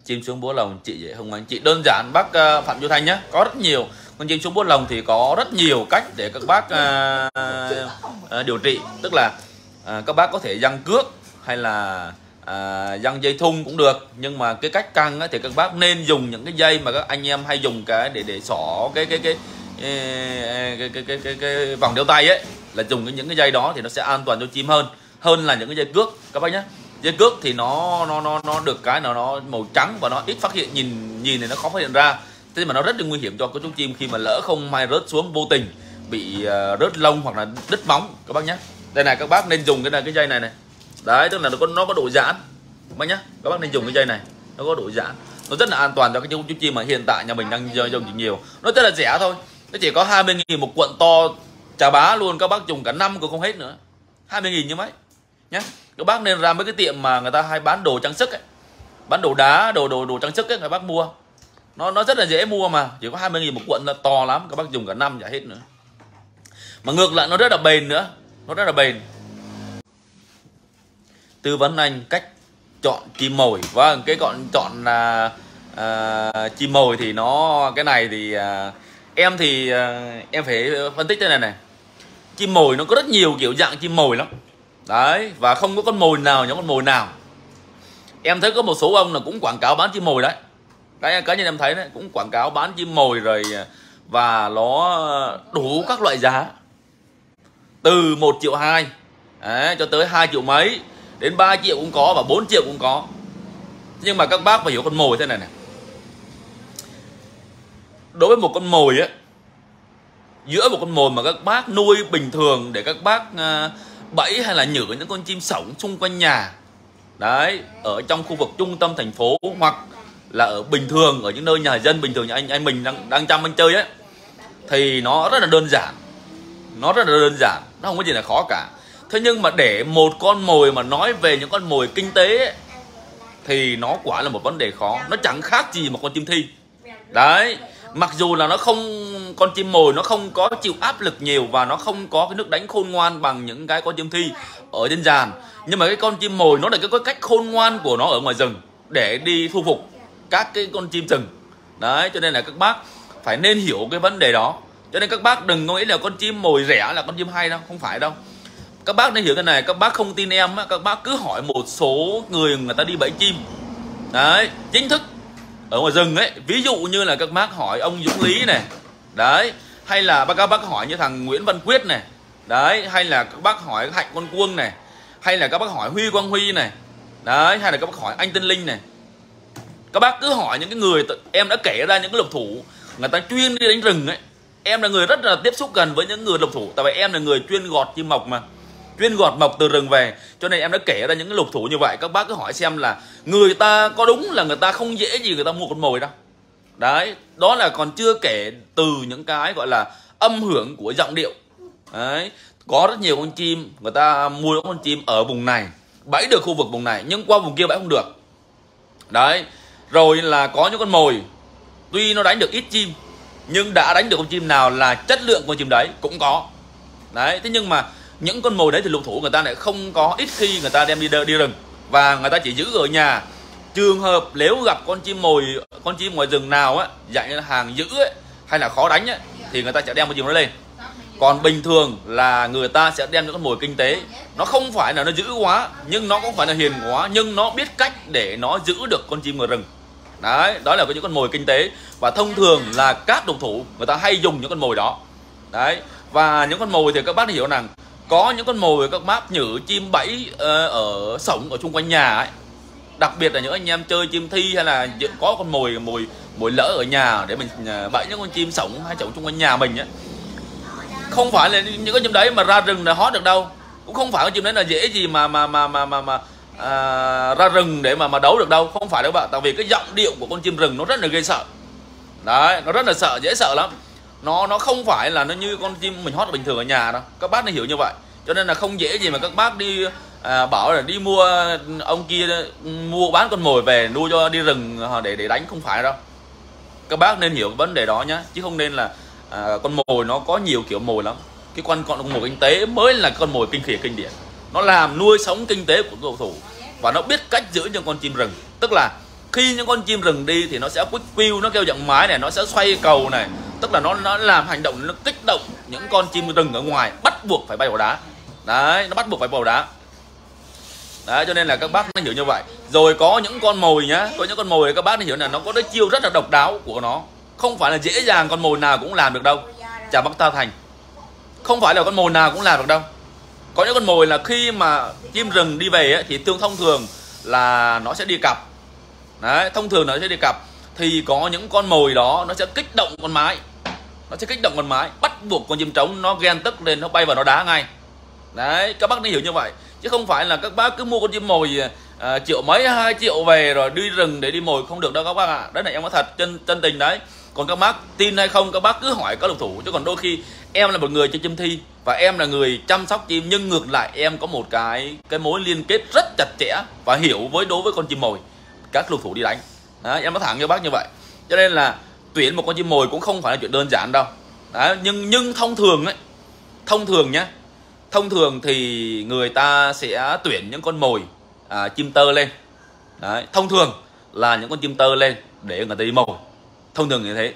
Chim xuống búa lồng chị dễ không anh chị? Đơn giản bác Phạm Du Thanh nhé, có rất nhiều con chim xuống búa lồng thì có rất nhiều cách để các bác điều trị. Tức là các bác có thể giăng cước hay là giăng dây thun cũng được, nhưng mà cái cách căng thì các bác nên dùng những cái dây mà các anh em hay dùng cái để xỏ cái vòng đeo tay ấy, là dùng những cái dây đó thì nó sẽ an toàn cho chim hơn là những cái dây cước các bác nhé. Dây cước thì nó được cái nó màu trắng và nó ít phát hiện, nhìn thì nó khó phát hiện ra, thế mà nó rất là nguy hiểm cho cái chú chim khi mà lỡ không may rớt xuống vô tình bị rớt lông hoặc là đứt móng các bác nhé. Đây này, các bác nên dùng cái dây này đấy, tức là nó có độ giãn các bác nhé. Các bác nên dùng cái dây này, nó có độ giãn, nó rất là an toàn cho cái chú chim mà hiện tại nhà mình đang dùng nhiều. Nó rất là rẻ thôi, nó chỉ có 20.000 một cuộn to chà bá luôn, các bác dùng cả năm cũng không hết nữa. 20.000 như mấy nhé. Các bác nên ra mấy cái tiệm mà người ta hay bán đồ trang sức ấy, bán đồ đá, đồ trang sức ấy, các bác mua nó rất là dễ mua mà, chỉ có 20.000 một cuộn là to lắm, các bác dùng cả năm chả hết nữa. Mà ngược lại nó rất là bền nữa, nó rất là bền. Tư vấn anh cách chọn chim mồi. Vâng, cái chọn chim mồi thì nó cái này thì em phải phân tích thế này này. Chim mồi nó có rất nhiều kiểu dạng chim mồi lắm đấy, và không có con mồi nào giống con mồi nào. Em thấy có một số ông là cũng quảng cáo bán chim mồi đấy, cái nhân em thấy đấy, cũng quảng cáo bán chim mồi rồi, và nó đủ các loại giá từ 1,2 triệu đấy, cho tới 2 triệu mấy, đến 3 triệu cũng có và 4 triệu cũng có. Nhưng mà các bác phải hiểu con mồi thế này này. Đối với một con mồi ấy, giữa một con mồi mà các bác nuôi bình thường để các bác bẫy hay là nhử những con chim sống xung quanh nhà đấy, ở trong khu vực trung tâm thành phố, hoặc là ở bình thường ở những nơi nhà dân bình thường như anh mình đang chăm anh chơi ấy, thì nó rất là đơn giản, nó không có gì là khó cả. Thế nhưng mà để một con mồi mà nói về những con mồi kinh tế ấy, thì nó quả là một vấn đề khó. Nó chẳng khác gì một con chim thi đấy. Mặc dù là con chim mồi nó không có chịu áp lực nhiều và nó không có cái nước đánh khôn ngoan bằng những cái con chim thi ở trên giàn, nhưng mà cái con chim mồi nó là cái cách khôn ngoan của nó ở ngoài rừng để đi thu phục các cái con chim rừng đấy. Cho nên là các bác phải nên hiểu cái vấn đề đó. Cho nên các bác đừng nghĩ là con chim mồi rẻ là con chim hay đâu, không phải đâu. Các bác nên hiểu cái này. Các bác không tin em á, các bác cứ hỏi một số người ta đi bẫy chim đấy, chính thức ở ngoài rừng ấy. Ví dụ như là các bác hỏi ông Dũng Lý này đấy, hay là các bác hỏi như thằng Nguyễn Văn Quyết này đấy, hay là các bác hỏi Hạnh Con Cuông này, hay là các bác hỏi Huy Quang Huy này đấy, hay là các bác hỏi anh Tân Linh này. Các bác cứ hỏi những cái người em đã kể ra, những cái lộc thủ người ta chuyên đi đánh rừng ấy. Em là người rất là tiếp xúc gần với những người lộc thủ, tại vì em là người chuyên gọt chim mọc mà, chuyên gọt mọc từ rừng về, cho nên em đã kể ra những cái lục thủ như vậy. Các bác cứ hỏi xem là người ta có đúng là người ta không dễ gì người ta mua con mồi đâu đấy. Đó là còn chưa kể từ những cái gọi là âm hưởng của giọng điệu đấy. Có rất nhiều con chim người ta mua con chim ở vùng này bẫy được khu vực vùng này, nhưng qua vùng kia bẫy không được đấy. Rồi là có những con mồi tuy nó đánh được ít chim nhưng đã đánh được con chim nào là chất lượng con chim đấy cũng có đấy. Thế nhưng mà những con mồi đấy thì lục thủ người ta lại không có, ít khi người ta đem đi rừng, và người ta chỉ giữ ở nhà. Trường hợp nếu gặp con chim ngoài rừng nào á, dạng như là hàng giữ ấy, hay là khó đánh ấy, thì người ta sẽ đem con chim nó lên. Còn bình thường là người ta sẽ đem những con mồi kinh tế, nó không phải là nó dữ quá, nhưng nó cũng phải là hiền quá, nhưng nó biết cách để nó giữ được con chim ngoài rừng đấy. Đó là những con mồi kinh tế, và thông thường là các độc thủ người ta hay dùng những con mồi đó đấy. Và những con mồi thì các bác hiểu rằng có những con mồi các bác nhử chim bẫy ở sống ở xung quanh nhà ấy, đặc biệt là những anh em chơi chim thi, hay là có con mồi lỡ ở nhà để mình bẫy những con chim sống hay sống xung quanh nhà mình ấy. Không phải là những con chim đấy mà ra rừng là hót được đâu, cũng không phải con chim đấy là dễ gì mà ra rừng để mà đấu được đâu, không phải đâu bạn. Tại vì cái giọng điệu của con chim rừng nó rất là ghê sợ đấy, nó rất là sợ, dễ sợ lắm. Nó không phải là nó như con chim mình hót bình thường ở nhà đâu, các bác nên hiểu như vậy. Cho nên là không dễ gì mà các bác đi bảo là đi mua, ông kia mua bán con mồi về nuôi cho đi rừng để đánh, không phải đâu. Các bác nên hiểu cái vấn đề đó nhá, chứ không nên là con mồi nó có nhiều kiểu mồi lắm. Cái con mồi kinh tế mới là con mồi kinh khỉ kinh điển, nó làm nuôi sống kinh tế của cầu thủ và nó biết cách giữ cho con chim rừng. Tức là khi những con chim rừng đi thì nó sẽ quýt quưu, nó kêu giọng mái này, nó sẽ xoay cầu này, tức là nó làm hành động, nó kích động những con chim rừng ở ngoài, bắt buộc phải bay vào đá. Đấy, nó bắt buộc phải vào đá. Đấy, cho nên là các bác nên hiểu như vậy. Rồi có những con mồi nhá, có những con mồi các bác nên hiểu là nó có cái chiêu rất là độc đáo của nó. Không phải là dễ dàng con mồi nào cũng làm được đâu. Chào bác Ta Thành. Không phải là con mồi nào cũng làm được đâu. Có những con mồi là khi mà chim rừng đi về ấy, thì thông thường là nó sẽ đi cặp. Đấy, thông thường nó sẽ đi cặp. Thì có những con mồi đó nó sẽ kích động con mái. Nó sẽ kích động con mái, bắt buộc con chim trống nó ghen tức lên, nó bay vào nó đá ngay. Đấy, các bác nên hiểu như vậy. Chứ không phải là các bác cứ mua con chim mồi triệu mấy 2 triệu về rồi đi rừng để đi mồi, không được đâu các bác ạ. Đấy là em có thật chân tình đấy. Còn các bác tin hay không, các bác cứ hỏi các lục thủ. Chứ còn đôi khi em là một người chơi chim thi và em là người chăm sóc chim, nhưng ngược lại em có một cái mối liên kết rất chặt chẽ và hiểu đối với con chim mồi các lục thủ đi đánh. Đấy, em nói thẳng cho bác như vậy. Cho nên là tuyển một con chim mồi cũng không phải là chuyện đơn giản đâu. Đấy, nhưng thông thường ấy, thông thường nhá, thông thường thì người ta sẽ tuyển những con mồi chim tơ lên. Đấy, thông thường là những con chim tơ lên để người ta đi mồi, thông thường như thế.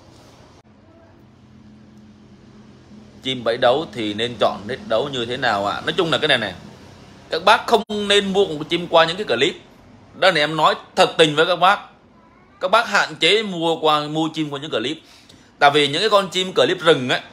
Chim bẫy đấu thì nên chọn nết đấu như thế nào ạ? Nói chung là cái này này, các bác không nên mua một con chim qua những cái clip. Đó là em nói thật tình với các bác. Các bác hạn chế mua chim qua những clip. Tại vì những cái con chim clip rừng ấy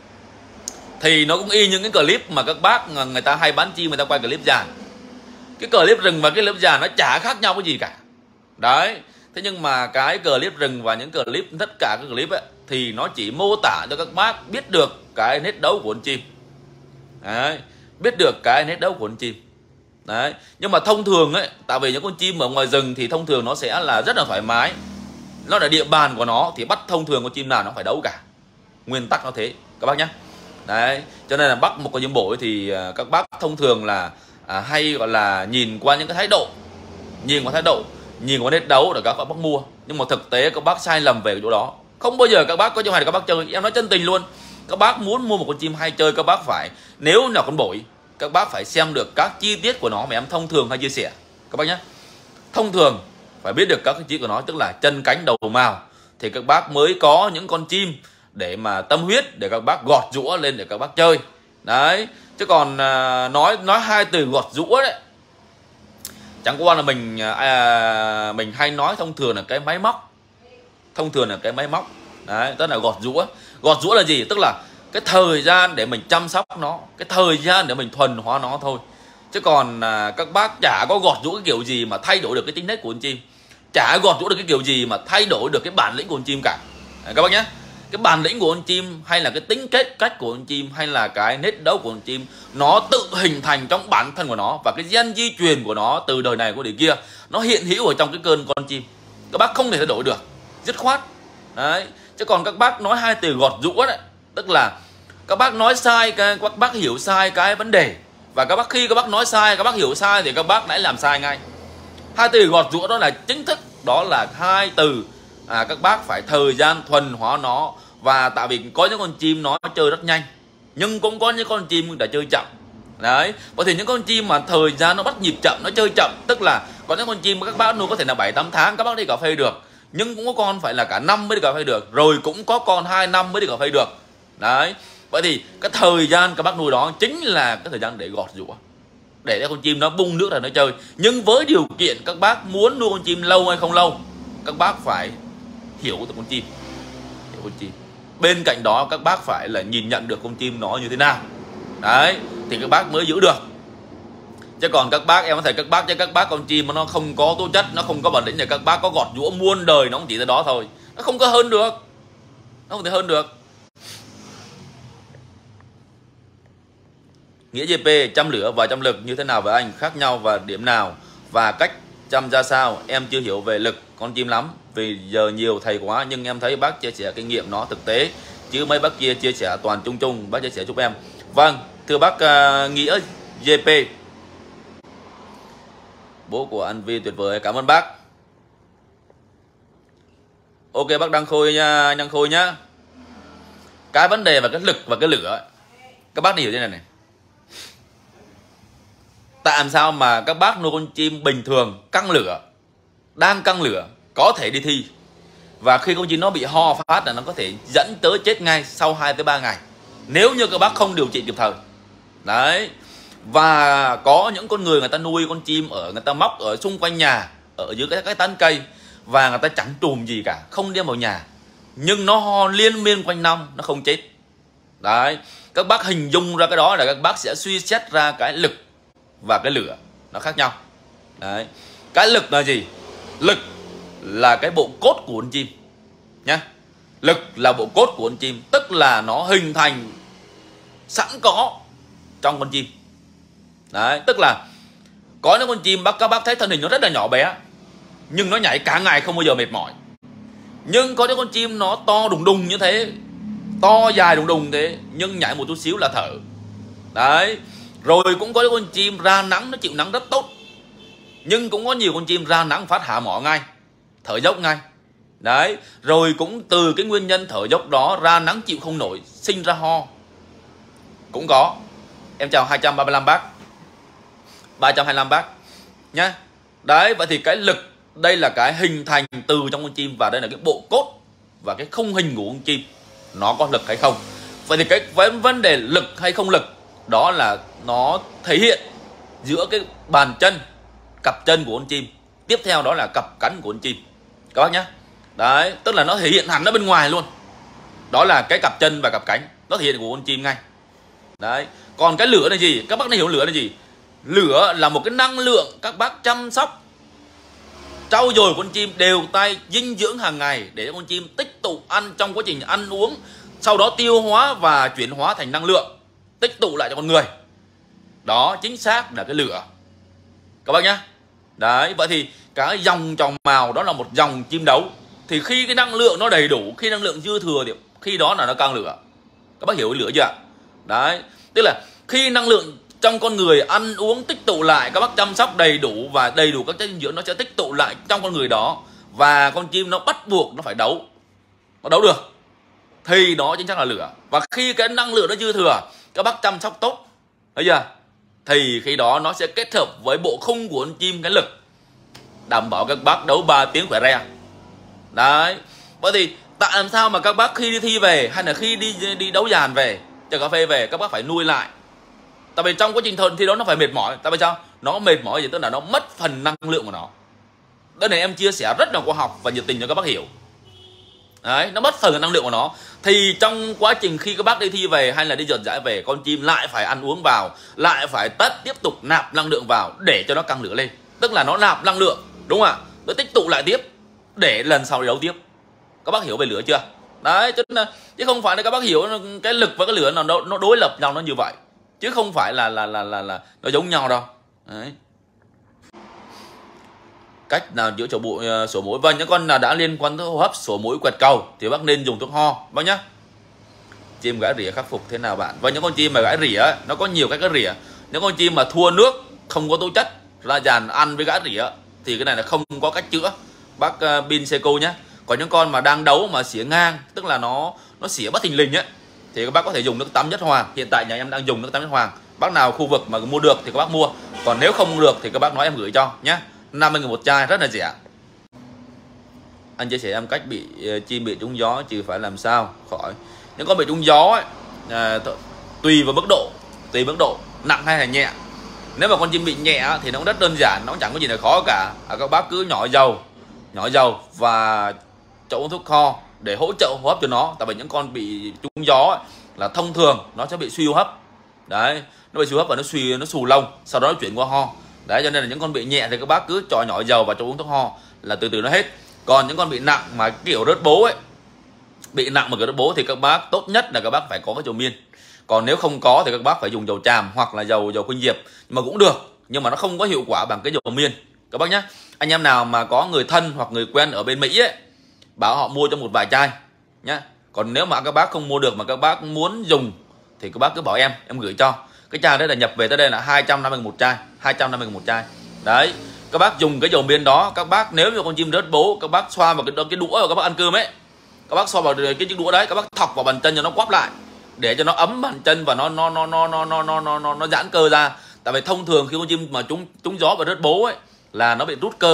thì nó cũng y những cái clip mà các bác người ta hay bán chim, người ta quay clip dài. Cái clip rừng và cái clip dài nó chả khác nhau cái gì cả. Đấy. Thế nhưng mà cái clip rừng và những clip, tất cả các clip ấy, thì nó chỉ mô tả cho các bác biết được cái nét đấu của con chim. Đấy. Biết được cái nét đấu của con chim. Đấy. Nhưng mà thông thường ấy, tại vì những con chim ở ngoài rừng thì thông thường nó sẽ là rất là thoải mái. Nó là địa bàn của nó thì bắt thông thường con chim nào nó phải đấu cả. Nguyên tắc nó thế các bác nhé. Đấy, cho nên là bắt một con chim bổi thì các bác thông thường là hay gọi là nhìn qua những cái thái độ, nhìn qua thái độ, nhìn qua nét đấu để các bác mua. Nhưng mà thực tế các bác sai lầm về cái chỗ đó. Không bao giờ các bác có cho hay các bác chơi. Em nói chân tình luôn, các bác muốn mua một con chim hay chơi, các bác phải, nếu là con bổi, các bác phải xem được các chi tiết của nó mà em thông thường hay chia sẻ các bác nhé. Thông thường phải biết được các chi tiết của nó, tức là chân cánh đầu mào, thì các bác mới có những con chim để mà tâm huyết để các bác gọt giũa lên để các bác chơi. Đấy, chứ còn nói hai từ gọt giũa đấy, chẳng qua là mình hay nói thông thường là cái máy móc. Thông thường là cái máy móc. Đấy, tức là gọt giũa. Gọt giũa là gì? Tức là cái thời gian để mình chăm sóc nó, cái thời gian để mình thuần hóa nó thôi. Chứ còn các bác chả có gọt giũa cái kiểu gì mà thay đổi được cái tính nết của con chim, chả gọt giũa được cái kiểu gì mà thay đổi được cái bản lĩnh của con chim cả. Đấy, các bác nhé. Cái bản lĩnh của con chim, hay là cái tính cách của con chim, hay là cái nết đấu của con chim, nó tự hình thành trong bản thân của nó, và cái gen di truyền của nó từ đời này qua đời kia, nó hiện hữu ở trong cái cơn con chim. Các bác không thể thay đổi được, dứt khoát. Đấy. Chứ còn các bác nói hai từ gọt giũa đấy, tức là các bác nói sai, các bác hiểu sai cái vấn đề, và khi các bác nói sai, các bác hiểu sai thì các bác đã làm sai ngay. Hai từ gọt giũa đó là chính thức, đó là hai từ các bác phải thời gian thuần hóa nó. Và tại vì có những con chim nó chơi rất nhanh, nhưng cũng có những con chim đã chơi chậm. Đấy, bởi thì những con chim mà thời gian nó bắt nhịp chậm, nó chơi chậm, tức là có những con chim mà các bác nuôi có thể là 7-8 tháng các bác đi cà phê được, nhưng cũng có con phải là cả năm mới đi cà phê được, rồi cũng có con 2 năm mới đi cà phê được. Đấy, vậy thì cái thời gian các bác nuôi đó chính là cái thời gian để gọt giũa, để cho con chim nó bung nước ra nó chơi. Nhưng với điều kiện các bác muốn nuôi con chim lâu hay không lâu, các bác phải hiểu được con chim, hiểu con chim. Bên cạnh đó các bác phải là nhìn nhận được con chim nó như thế nào. Đấy, thì các bác mới giữ được. Chứ còn các bác, em có thể các bác cho các bác con chim mà nó không có tố chất, nó không có bản lĩnh, thì các bác có gọt giũa muôn đời nó cũng chỉ tới đó thôi, nó không có hơn được, nó không thể hơn được. Nghĩa GP chăm lửa và chăm lực như thế nào với anh, khác nhau và điểm nào, và cách chăm ra sao? Em chưa hiểu về lực con chim lắm, vì giờ nhiều thầy quá, nhưng em thấy bác chia sẻ kinh nghiệm nó thực tế, chứ mấy bác kia chia sẻ toàn chung chung. Bác chia sẻ giúp em. Vâng, thưa bác Nghĩa GP, bố của anh Vi tuyệt vời, cảm ơn bác. Ok bác Đăng Khôi nha, Đăng Khôi nhá. Cái vấn đề và cái lực và cái lửa, các bác hiểu thế này này. Tại sao mà các bác nuôi con chim bình thường căng lửa, đang căng lửa, có thể đi thi. Và khi con chim nó bị ho phát là nó có thể dẫn tới chết ngay sau 2 tới 3 ngày nếu như các bác không điều trị kịp thời. Đấy. Và có những con người ta nuôi con chim ở, người ta móc ở xung quanh nhà, ở dưới cái tán cây, và người ta chẳng trùm gì cả, không đem vào nhà, nhưng nó ho liên miên quanh năm, nó không chết. Đấy. Các bác hình dung ra cái đó là các bác sẽ suy xét ra cái lực và cái lửa nó khác nhau. Đấy. Cái lực là gì? Lực là cái bộ cốt của con chim nhá. Lực là bộ cốt của con chim, tức là nó hình thành sẵn có trong con chim. Đấy, tức là có những con chim các bác thấy thân hình nó rất là nhỏ bé, nhưng nó nhảy cả ngày không bao giờ mệt mỏi. Nhưng có những con chim nó to đùng đùng như thế, to dài đùng đùng thế, nhưng nhảy một chút xíu là thở. Đấy. Rồi cũng có những con chim ra nắng nó chịu nắng rất tốt, nhưng cũng có nhiều con chim ra nắng phát hạ mỏ ngay, thở dốc ngay. Đấy. Rồi cũng từ cái nguyên nhân thở dốc đó, ra nắng chịu không nổi, sinh ra ho cũng có. Em chào 235 bác, 325 bác nhá. Đấy. Vậy thì cái lực đây là cái hình thành từ trong con chim, và đây là cái bộ cốt và cái khung hình của con chim, nó có lực hay không. Vậy thì cái vấn đề lực hay không lực đó là nó thể hiện giữa cái bàn chân, cặp chân của con chim, tiếp theo đó là cặp cánh của con chim các bác nhé. Đấy, tức là nó thể hiện hẳn ở bên ngoài luôn, đó là cái cặp chân và cặp cánh, nó thể hiện của con chim ngay. Đấy. Còn cái lửa là gì? Các bác nên hiểu lửa là gì? Lửa là một cái năng lượng các bác chăm sóc, trau dồi con chim đều tay, dinh dưỡng hàng ngày để cho con chim tích tụ ăn trong quá trình ăn uống, sau đó tiêu hóa và chuyển hóa thành năng lượng, tích tụ lại cho con người. Đó chính xác là cái lửa các bác nhé. Đấy. Vậy thì cái dòng tròng mào đó là một dòng chim đấu. Thì khi cái năng lượng nó đầy đủ, khi năng lượng dư thừa thì khi đó là nó căng lửa. Các bác hiểu cái lửa chưa ạ? Đấy. Tức là khi năng lượng trong con người ăn uống tích tụ lại, các bác chăm sóc đầy đủ và đầy đủ các chất dinh dưỡng, nó sẽ tích tụ lại trong con người đó, và con chim nó bắt buộc nó phải đấu, nó đấu được thì đó chính xác là lửa. Và khi cái năng lượng nó dư thừa, các bác chăm sóc tốt, thấy chưa, thì khi đó nó sẽ kết hợp với bộ khung của con chim, cái lực đảm bảo các bác đấu 3 tiếng khỏe re. Đấy. Vậy thì tại làm sao mà các bác khi đi thi về, hay là khi đi đấu dàn về, chơi cà phê về, các bác phải nuôi lại. Tại vì trong quá trình thi đó nó phải mệt mỏi. Tại vì sao? Nó mệt mỏi gì? Tức là nó mất phần năng lượng của nó. Đây này em chia sẻ rất là khoa học và nhiệt tình cho các bác hiểu. Đấy, nó mất phần năng lượng của nó. Thì trong quá trình khi các bác đi thi về hay là đi dọn dãi về, con chim lại phải ăn uống vào, lại phải tiếp tục nạp năng lượng vào để cho nó căng lửa lên. Tức là nó nạp năng lượng, đúng không ạ? Nó tích tụ lại tiếp để lần sau đấu tiếp. Các bác hiểu về lửa chưa? Đấy, chứ không phải là các bác hiểu cái lực và cái lửa nó đối lập nhau, nó như vậy, chứ không phải là nó giống nhau đâu. Đấy. Cách nào chữa sổ mũi? Vâng, những con nào đã liên quan tới hô hấp, sổ mũi, quẹt cầu thì bác nên dùng thuốc ho bác nhá. Chim gãi rỉa khắc phục thế nào bạn? Vâng, những con chim mà gãi rỉa nó có nhiều cách gãi rỉa. Những con chim mà thua nước, không có tố chất, ra dàn ăn với gãi rỉa thì cái này là không có cách chữa bác Bin Seco nhé. Còn những con mà đang đấu mà xỉa ngang, tức là nó xỉa bất thình lình ấy, thì các bác có thể dùng nước tắm nhất hoàng. Hiện tại nhà em đang dùng nước tắm nhất hoàng. Bác nào khu vực mà mua được thì các bác mua, còn nếu không được thì các bác nói em gửi cho nhé. 50.000 một chai, rất là rẻ. Anh chia sẻ em cách bị chim bị trúng gió chứ phải làm sao khỏi. Những con bị trúng gió ấy, tùy vào mức độ nặng hay là nhẹ. Nếu mà con chim bị nhẹ thì nó cũng rất đơn giản, nó cũng chẳng có gì là khó cả. Các bác cứ nhỏ dầu và cho uống thuốc ho để hỗ trợ hô hấp cho nó. Tại vì những con bị trúng gió ấy, là thông thường nó sẽ bị suy hô hấp. Đấy, nó bị suy hô hấp và nó xù lông, sau đó nó chuyển qua ho. Đấy, cho nên là những con bị nhẹ thì các bác cứ cho nhỏ dầu và cho uống thuốc ho là từ từ nó hết. Còn những con bị nặng mà kiểu rớt bố ấy, bị nặng mà kiểu rớt bố thì các bác tốt nhất là các bác phải có cái dầu miên. Còn nếu không có thì các bác phải dùng dầu tràm hoặc là dầu khuynh diệp mà cũng được, nhưng mà nó không có hiệu quả bằng cái dầu miên các bác nhé. Anh em nào mà có người thân hoặc người quen ở bên Mỹ ấy, bảo họ mua cho một vài chai nhé. Còn nếu mà các bác không mua được mà các bác muốn dùng thì các bác cứ bảo em gửi cho. Cái chai đấy là nhập về tới đây là 250.000 một chai, 250.000 một chai. Đấy, các bác dùng cái dầu miên đó, các bác nếu như con chim rớt bố, các bác xoa vào cái đũa và các bác ăn cơm ấy, các bác xoa vào cái chiếc đũa đấy, các bác thọc vào bàn chân cho nó quắp lại để cho nó ấm bàn chân và nó giãn cơ ra. Tại vì thông thường khi con chim mà trúng gió và rớt bố ấy là nó bị rút cơ,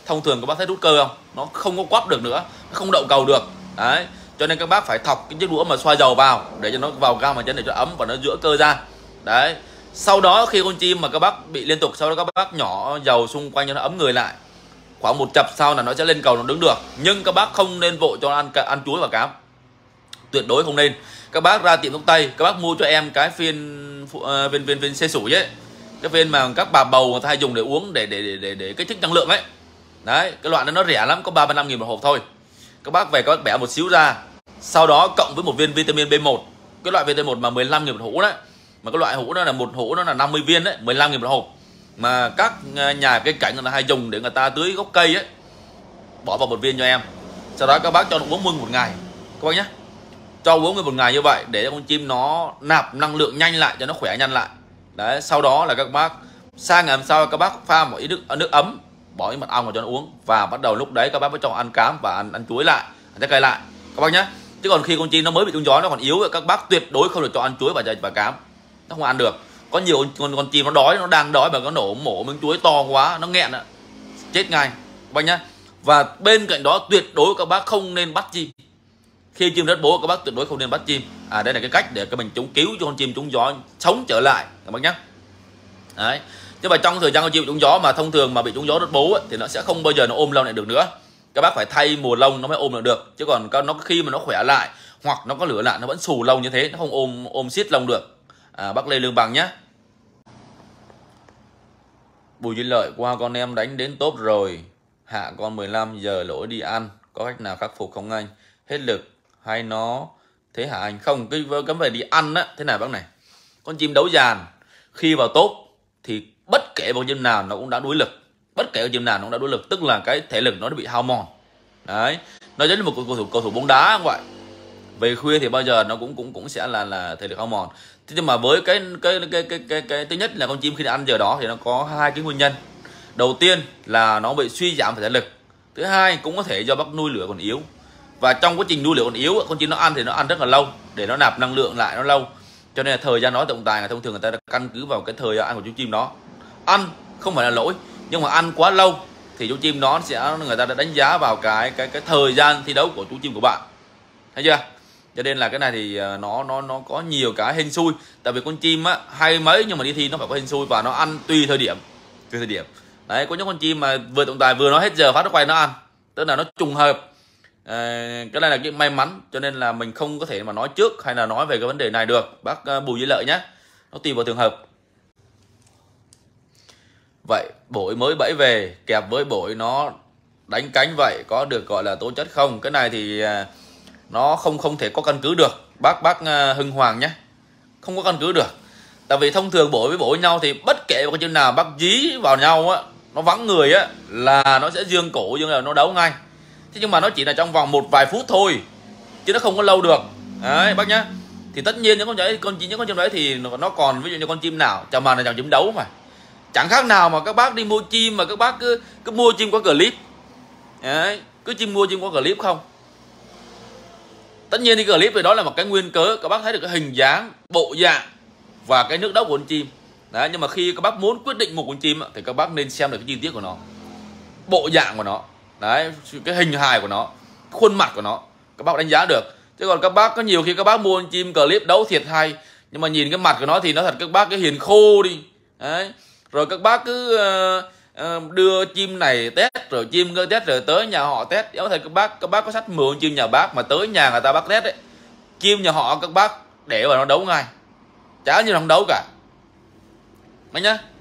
Thông thường các bác thấy rút cơ không, nó không có quắp được nữa, nó không đậu cầu được đấy. Cho nên các bác phải thọc cái chiếc đũa mà xoa dầu vào để cho nó vào gam bàn chân để cho ấm và nó rửa cơ ra đấy. Sau đó khi con chim mà các bác bị liên tục, sau đó các bác nhỏ dầu xung quanh cho nó ấm người lại, khoảng một chập sau là nó sẽ lên cầu, nó đứng được. Nhưng các bác không nên vội cho nó ăn chuối và cám, tuyệt đối không nên. Các bác ra tiệm thuốc tây, các bác mua cho em cái viên xê sủi ấy, cái viên mà các bà bầu người ta hay dùng để uống để kích thích năng lượng ấy đấy. Cái loại đó nó rẻ lắm, có 35.000 một hộp thôi. Các bác về các bác bẻ một xíu ra, sau đó cộng với một viên vitamin B1, cái loại vitamin B1 mà 15.000 một hũ đấy, mà cái loại hũ đó là một hũ nó là 50 viên đấy, 15.000 một hộp, mà các nhà cây cảnh người ta hay dùng để người ta tưới gốc cây ấy. Bỏ vào một viên cho em, sau đó các bác cho nó uống mừng một ngày các bác nhé, cho uống một ngày như vậy để cho con chim nó nạp năng lượng nhanh lại, cho nó khỏe nhanh lại đấy. Sau đó là các bác sang ngày hôm sau các bác pha một ít nước ấm, bỏ cái mật ong vào cho nó uống, và bắt đầu lúc đấy các bác mới cho ăn cám và ăn chuối lại, ăn trái cây lại các bác nhé. Chứ còn khi con chim nó mới bị trúng gió, nó còn yếu, các bác tuyệt đối không được cho ăn chuối và cám, nó không ăn được. Có nhiều con chim nó đói, nó đang đói mà nó mổ miếng chuối to quá, nó nghẹn ạ, chết ngay các bác nhé. Và bên cạnh đó tuyệt đối các bác không nên bắt chim. Khi chim rất bố các bác tuyệt đối không nên bắt chim. Đây là cái cách để mình cứu cho con chim trúng gió sống trở lại các bác nhé. Đấy. Nhưng mà trong thời gian con chim bị trúng gió mà thông thường mà bị trúng gió rất bố ấy, thì nó sẽ không bao giờ nó ôm lông lại được nữa. Các bác phải thay mùa lông nó mới ôm được. Chứ còn nó khi mà nó khỏe lại hoặc nó có lửa lại nó vẫn xù lông như thế, nó không ôm siết lông được. Bác Lê Lương Bằng nhé. Bùi Duy Lợi: qua con em đánh đến top rồi, hạ con 15 giờ lỗi đi ăn, có cách nào khắc phục không anh? Hết lực hay nó thế hả anh? Không, cái vấn đề đi ăn á, thế này bác này, con chim đấu dàn khi vào top thì bất kể con chim nào nó cũng đã đuối lực, bất kể con chim nào nó cũng đã đuối lực, tức là cái thể lực nó bị hao mòn đấy. Nó giống như một cầu thủ bóng đá không vậy, về khuya thì bao giờ nó cũng sẽ là thể lực hao mòn. Thế nhưng mà với cái thứ nhất là con chim khi ăn giờ đó thì nó có hai cái nguyên nhân. Đầu tiên là nó bị suy giảm thể lực, thứ hai cũng có thể do bác nuôi lửa còn yếu. Và trong quá trình nuôi lửa còn yếu, con chim nó ăn thì nó ăn rất là lâu để nó nạp năng lượng lại, nó lâu. Cho nên là thời gian đó trọng tài là thông thường người ta đã căn cứ vào cái thời gian ăn của chú chim đó. Ăn không phải là lỗi, nhưng mà ăn quá lâu thì chú chim nó sẽ, người ta đã đánh giá vào cái thời gian thi đấu của chú chim của bạn, thấy chưa? Cho nên là cái này thì nó có nhiều cái hên xui. Tại vì con chim á hay mấy nhưng mà đi thi nó phải có hên xui, và nó ăn tùy thời điểm. Đấy, có những con chim mà vừa trọng tài vừa nói hết giờ phát nó quay nó ăn, tức là nó trùng hợp. Cái này là cái may mắn, cho nên là mình không có thể mà nói trước hay là nói về cái vấn đề này được bác Bùi Duy Lợi nhé, nó tùy vào trường hợp. Vậy bổi mới bẫy về kẹp với bổi nó đánh cánh vậy có được gọi là tố chất không? Cái này thì nó không thể có căn cứ được bác Hưng Hoàng nhé, không có căn cứ được. Tại vì thông thường bổi với bổi nhau thì bất kể con chim nào bác dí vào nhau á, nó vắng người á là nó sẽ dương cổ, dương là nó đấu ngay. Thế nhưng mà nó chỉ là trong vòng một vài phút thôi, chứ nó không có lâu được đấy bác nhá. Thì tất nhiên những con chim đấy thì nó còn, ví dụ như con chim nào chào màn là chào chim đấu mà, chẳng khác nào mà các bác đi mua chim mà các bác cứ mua chim có clip đấy, cứ mua chim có clip không. Tất nhiên thì clip thì đó là một cái nguyên cớ, các bác thấy được cái hình dáng, bộ dạng và cái nước đấu của con chim đấy. Nhưng mà khi các bác muốn quyết định một con chim thì các bác nên xem được cái chi tiết của nó, bộ dạng của nó đấy, cái hình hài của nó, khuôn mặt của nó, các bác đánh giá được. Chứ còn các bác có nhiều khi các bác mua con chim clip đấu thiệt hay, nhưng mà nhìn cái mặt của nó thì nó thật các bác cái hiền khô đi đấy. Rồi các bác cứ đưa chim này test, rồi chim cơ test, rồi tới nhà họ test. Yếu thật các bác có sách mượn chim nhà bác mà tới nhà người ta bác test ấy, chim nhà họ các bác để vào nó đấu ngay, chả như nó không đấu cả mấy nhá.